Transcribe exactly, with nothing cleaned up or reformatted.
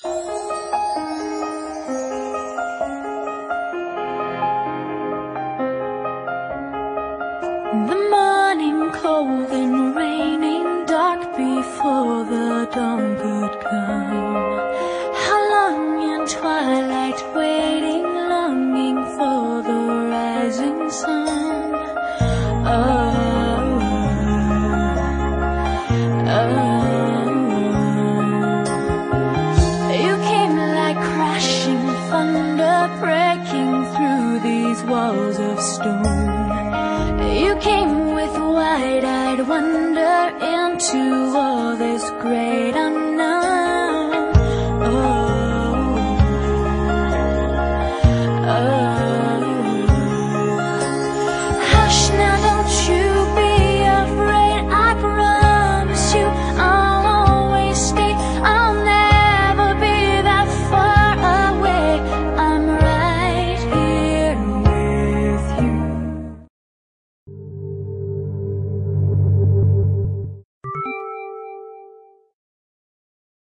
The morning cold and raining, dark before the dawn could come. How long in twilight waiting, longing for the rising sun. Oh, oh, you came like crashing thunder, breaking through these walls of stone. You came with wide-eyed wonder into all this great unknown.